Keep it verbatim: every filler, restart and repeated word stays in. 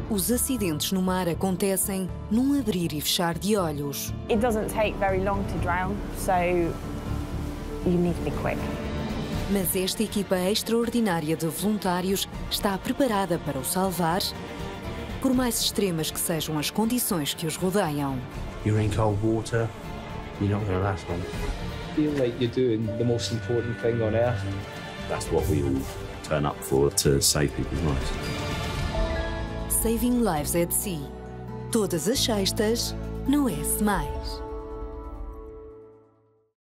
Os acidentes no mar acontecem num abrir e fechar de olhos. It doesn't take very long to drown, so you need to be quick. Mas esta equipa extraordinária de voluntários está preparada para o salvar, por mais extremas que sejam as condições que os rodeiam. You're in cold water, you're not going to last long. Feel like you're doing the most important thing on earth. That's what we all turn up for, to save people's lives. Saving Lives at Sea. Todas as sextas, no S mais.